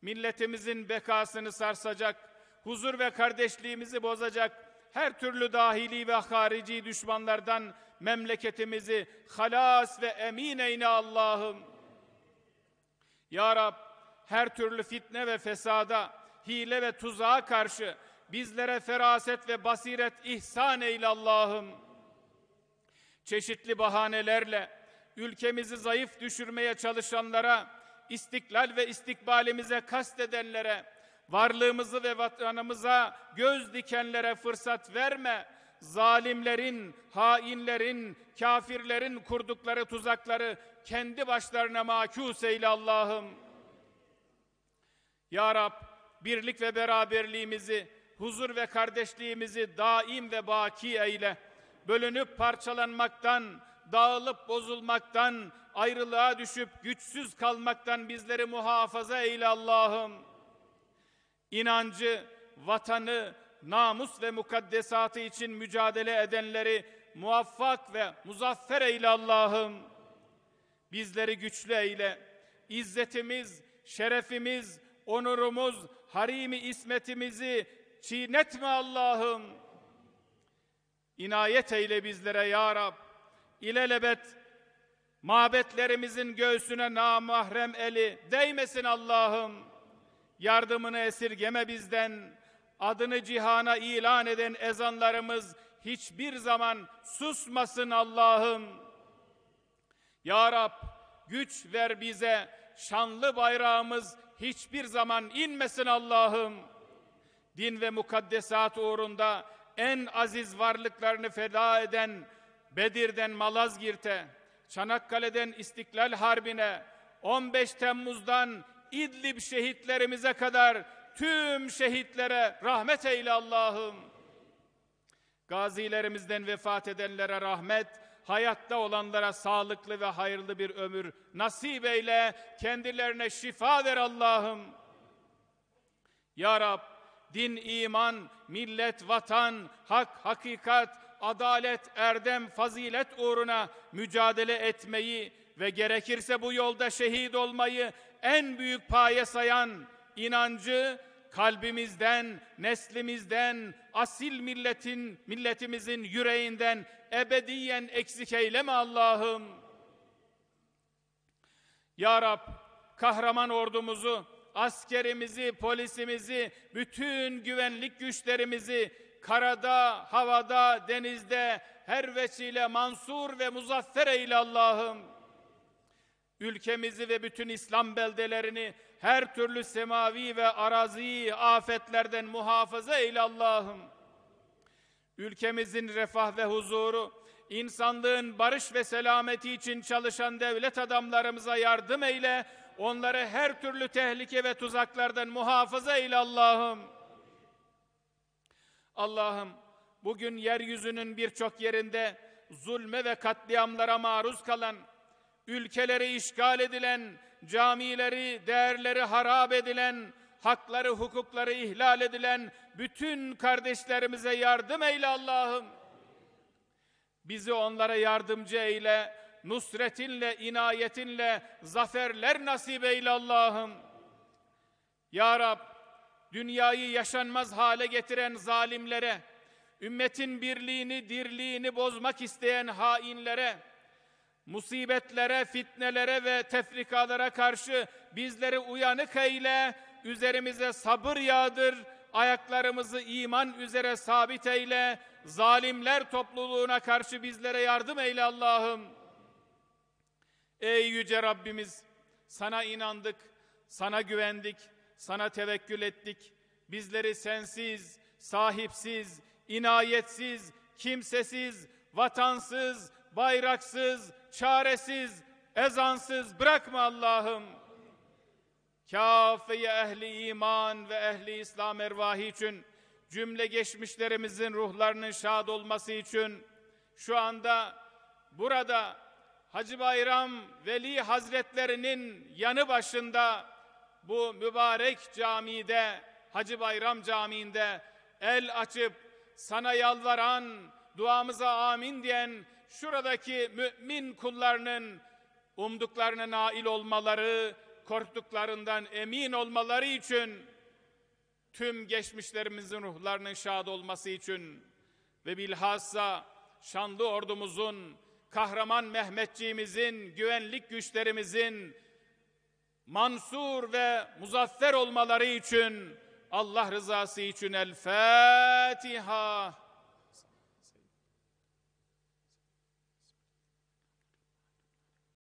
milletimizin bekasını sarsacak, huzur ve kardeşliğimizi bozacak her türlü dahili ve harici düşmanlardan memleketimizi halas ve emin eyle Allah'ım. Ya Rab, her türlü fitne ve fesada, hile ve tuzağa karşı bizlere feraset ve basiret ihsan eyle Allah'ım. Çeşitli bahanelerle ülkemizi zayıf düşürmeye çalışanlara, istiklal ve istikbalimize kastedenlere, varlığımızı ve vatanımıza göz dikenlere fırsat verme. Zalimlerin, hainlerin, kafirlerin kurdukları tuzakları kendi başlarına makûs eyle Allah'ım. Ya Rab, birlik ve beraberliğimizi, huzur ve kardeşliğimizi daim ve baki eyle. Bölünüp parçalanmaktan, dağılıp bozulmaktan, ayrılığa düşüp güçsüz kalmaktan bizleri muhafaza eyle Allah'ım. İnancı, vatanı, namus ve mukaddesatı için mücadele edenleri muvaffak ve muzaffer eyle Allah'ım. Bizleri güçlü eyle. İzzetimiz, şerefimiz, onurumuz, harimi ismetimizi çiğnetme Allah'ım. İnayet eyle bizlere ya Rab. İlelebet mabetlerimizin göğsüne namahrem eli değmesin Allah'ım. Yardımını esirgeme bizden. Adını cihana ilan eden ezanlarımız hiçbir zaman susmasın Allah'ım. Ya Rab, güç ver bize, şanlı bayrağımız hiçbir zaman inmesin Allah'ım. Din ve mukaddesat uğrunda en aziz varlıklarını feda eden Bedir'den Malazgirt'e, Çanakkale'den İstiklal Harbi'ne, 15 Temmuz'dan İdlib şehitlerimize kadar tüm şehitlere rahmet eyle Allah'ım. Gazilerimizden vefat edenlere rahmet, hayatta olanlara sağlıklı ve hayırlı bir ömür nasip eyle, kendilerine şifa ver Allah'ım. Ya Rab, din, iman, millet, vatan, hak, hakikat, adalet, erdem, fazilet uğruna mücadele etmeyi ve gerekirse bu yolda şehit olmayı en büyük paye sayan inancı kalbimizden, neslimizden, asil milletimizin yüreğinden ebediyen eksik eyleme Allah'ım. Ya Rab, kahraman ordumuzu, askerimizi, polisimizi, bütün güvenlik güçlerimizi karada, havada, denizde her vesile mansur ve muzaffer eyle Allah'ım. Ülkemizi ve bütün İslam beldelerini her türlü semavi ve arazi afetlerden muhafaza eyle Allah'ım. Ülkemizin refah ve huzuru, insanlığın barış ve selameti için çalışan devlet adamlarımıza yardım eyle, onları her türlü tehlike ve tuzaklardan muhafaza eyle Allah'ım. Allah'ım, bugün yeryüzünün birçok yerinde zulme ve katliamlara maruz kalan, ülkeleri işgal edilen, camileri, değerleri harap edilen, hakları, hukukları ihlal edilen bütün kardeşlerimize yardım eyle Allah'ım. Bizi onlara yardımcı eyle, nusretinle, inayetinle zaferler nasip eyle Allah'ım. Ya Rab, dünyayı yaşanmaz hale getiren zalimlere, ümmetin birliğini, dirliğini bozmak isteyen hainlere, musibetlere, fitnelere ve tefrikalara karşı bizleri uyanık eyle, üzerimize sabır yağdır, ayaklarımızı iman üzere sabit eyle, zalimler topluluğuna karşı bizlere yardım eyle Allah'ım. Ey yüce Rabbimiz, sana inandık, sana güvendik, sana tevekkül ettik. Bizleri sensiz, sahipsiz, inayetsiz, kimsesiz, vatansız, bayraksız, çaresiz, ezansız bırakma Allah'ım. Kâfe-i ehli iman ve ehli İslam ervahı için, cümle geçmişlerimizin ruhlarının şad olması için, şu anda burada Hacı Bayram Veli Hazretlerinin yanı başında bu mübarek camide, Hacı Bayram Camii'nde el açıp sana yalvaran, duamıza amin diyen şuradaki mümin kullarının umduklarına nail olmaları, korktuklarından emin olmaları için, tüm geçmişlerimizin ruhlarının şad olması için ve bilhassa şanlı ordumuzun, kahraman Mehmetçiğimizin, güvenlik güçlerimizin mansur ve muzaffer olmaları için, Allah rızası için El Fatiha.